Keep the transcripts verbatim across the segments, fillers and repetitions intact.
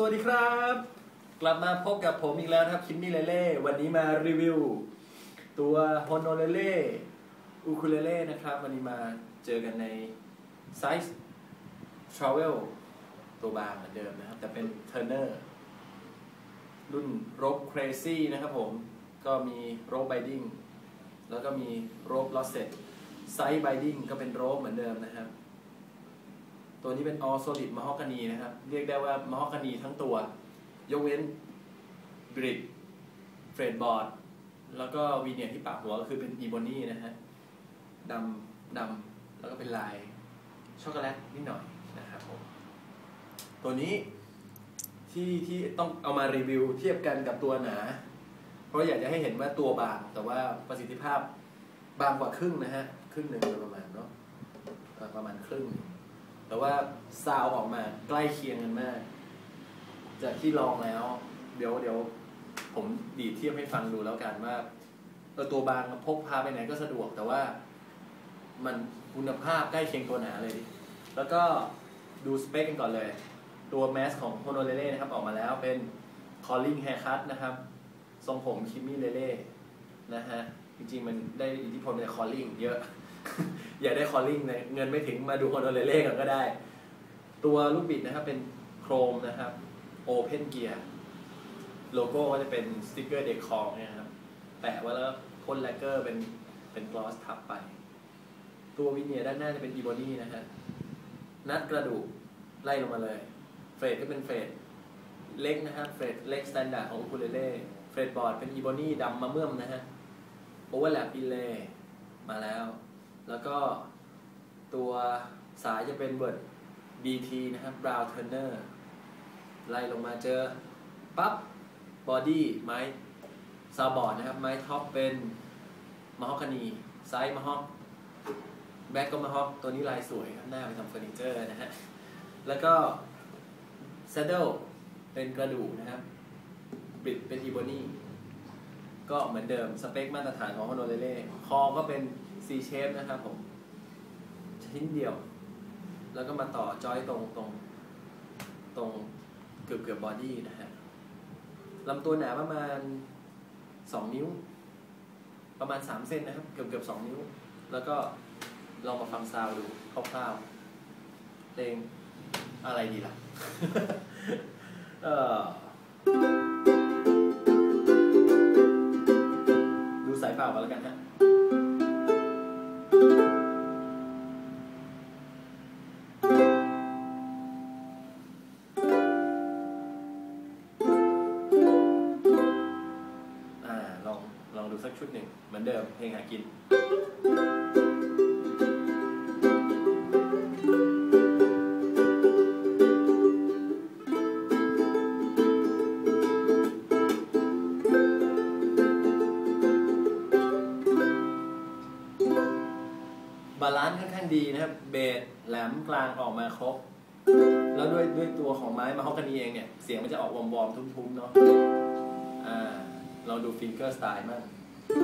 วัสดีครับกลับมาพบกับผมอีกแล้วนะครับคิมมี่เลเล่วันนี้มารีวิวตัว Honolele Ukulele นะครับวันนี้มาเจอกันในไซส์ Travel ตัวบางเหมือนเดิมนะครับแต่เป็น Tenor รุ่น Rope Crazy นะครับผมก็มี Rope Binding แล้วก็มี Rope Losset Side Binding ก็เป็น Rope เหมือนเดิมนะครับตัวนี้เป็น all solid mahogany นะครับเรียกได้ว่า mahogany ทั้งตัวยกเว้น grid fretboard แล้วก็วีเนียร์ที่ปากหัวก็คือเป็น ebony นะฮะดำดำแล้วก็เป็นลายช็อกโกแลตนิดหน่อยนะครับผมตัวนี้ที่ที่ต้องเอามารีวิวเทียบกันกับตัวหนาเพราะอยากจะให้เห็นว่าตัวบางแต่ว่าประสิทธิภาพบางกว่าครึ่งนะฮะครึ่งหนึ่งโดยประมาณเนาะประมาณครึ่งแต่ว่าซาวออกมาใกล้เคียงกันมากจากที่ลองแล้วเดี๋ยวเดี๋ยวผมดีดเทียบให้ฟังดูแล้วกันว่าเออตัวบางพกพาไปไหนก็สะดวกแต่ว่ามันคุณภาพใกล้เคียงตัวหนาเลยแล้วก็ดูสเปคกันก่อนเลยตัวแมสของ Honolele นะครับออกมาแล้วเป็น calling haircut นะครับทรงผม Kimmylele นะฮะจริงๆมันได้อิทธิพลใน calling เยอะ อยากได้ calling เลยเงินไม่ถึงมาดู Honolele กันก็ได้ตัวลูกบิดนะครับเป็นโครมนะครับ Open Gear โลโก้ก็จะเป็นสติ๊กเกอร์เด็กคองเนี่ยครับแปะไว้แล้วพ่นแลกเกอร์เป็นเป็นกลอสทับไปตัววิเนียร์ด้านหน้าจะเป็นอีโบนี่นะฮะนัดกระดูกไล่ลงมาเลยเฟรดก็เป็นเฟรดเล็กนะครับเฟรดเล็กสแตนดาร์ดของอูคูเลเล่เฟรดบอร์ดเป็นอีโบนี่ดำมะเมื่อมนะฮะโอเวอร์แลปอินเลย์มาแล้วแล้วก็ตัวสายจะเป็นเวิร์ด บี ที นะครับ Brown Tenor ไล่ลงมาเจอปั๊บบอดี้ไม้ซาวบอร์ดนะครับไม้ท็อปเป็นมะฮอกกานีไซส์มะฮอกแบ็กก็มะฮอกตัวนี้ลายสวยครับหน้าไปทำเฟอร์นิเจอร์นะฮะแล้วก็แซดเดิลเป็นกระดูกนะครับบิดเป็นอีโบนี่ก็เหมือนเดิมสเปคมาตรฐานของ Honolele คอก็เป็น C shape นะครับผมชิ้นเดียวแล้วก็มาต่อจอยตรงตรงตรงเกือบเกือบบอดี้นะฮะลำตัวหนาประมาณสองนิ้วประมาณสามเซนนะครับเกือบเกือบสองนิ้วแล้วก็ลองมาฟังซาวดูคร่าวๆเพลงอะไรดีล่ะ เออดูสายเปล่ากันแล้วกันฮะสักชุดหนึ่งเหมือนเดิมเพลงหากินบาลานซ์ค่อนข้างดีนะครับเบสแหลมกลางออกมาครบแล้วด้วยด้วยตัวของไม้มาฮอกกานีเองเนี่ยเสียงมันจะออกวอร์มๆทุ้มๆเนาะอ่าเราดูฟิงเกอร์สไตล์มั่ง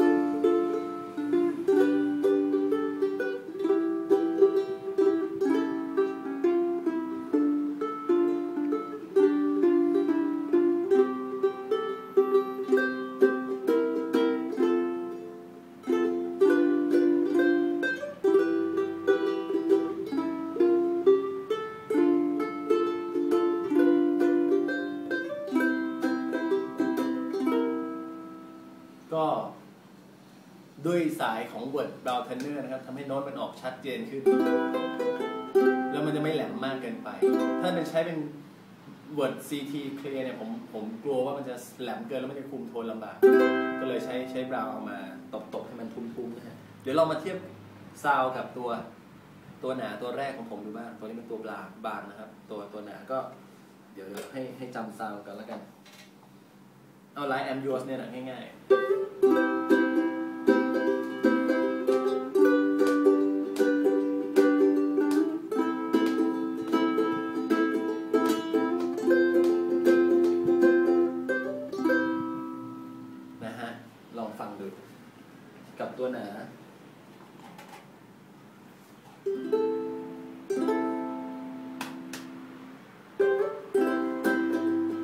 ก็ด้วยสายของเวิร์ดบราวน์เทนเนอร์นะครับทำให้โน้ตมันออกชัดเจนขึ้นแล้วมันจะไม่แหลมมากเกินไปถ้าเป็นใช้เป็นเวิร์ด ซี ที Clear เนี่ยผมผมกลัวว่ามันจะแหลมเกินแล้วมันจะคุมโทนลำบากก็เลยใช้ใช้บราวน์เอามาตบๆให้มันทุ้มๆนะฮะเดี๋ยวเรามาเทียบซาวกับตัวตัวหนาตัวแรกของผมดูบ้างตัวนี้เป็นตัวบางบางนะครับตัวตัวหนาก็เดี๋ยวให้ให้จำซาวกันแล้วกันเอาไลน์แอมยูสเนี่ยนะง่ายๆนะฮะลองฟังดูกับตัวหนา น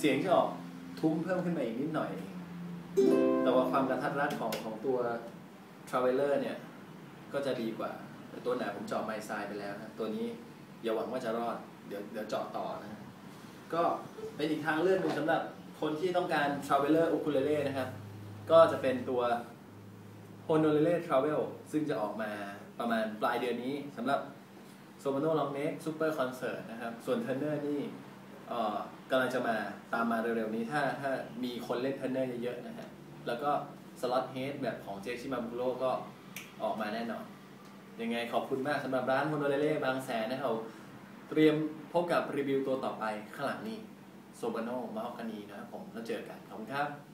เสียงจะออกทุ้มเพิ่มขึ้นมาอีกนิดหน่อย แต่ว่าความกระทัดรัดของของตัว Traveler เนี่ยก็จะดีกว่าแต่ตัวไหนผมเจาะไมค์ไซด์ไปแล้วนะตัวนี้อย่าหวังว่าจะรอดเดี๋ยวเดี๋ยวเจาะต่อนะก็เป็นอีกทางเลือกหนึ่งสำหรับคนที่ต้องการ Traveler Ukulele นะครับก็จะเป็นตัว Honolele Travel ซึ่งจะออกมาประมาณปลายเดือนนี้สำหรับ Soprano Long Neck Super Concert นะครับส่วน Tenor นี่กำลังจะมาตามมาเร็วๆนี้ถ้าถ้ามีคนเล่น Tenor เยอะๆนะฮะแล้วก็ Slot Head แบบของเจชิมาบุโร่ก็ออกมาแน่นอนยังไงขอบคุณมากสำหรับร้าน Honolele บางแสนนะครับเตรียมพบกับรีวิวตัวต่อไปข้างหลังนี้ Soprano มาฮอกกานีนะครับผมแล้วเจอกันขอบคุณครับ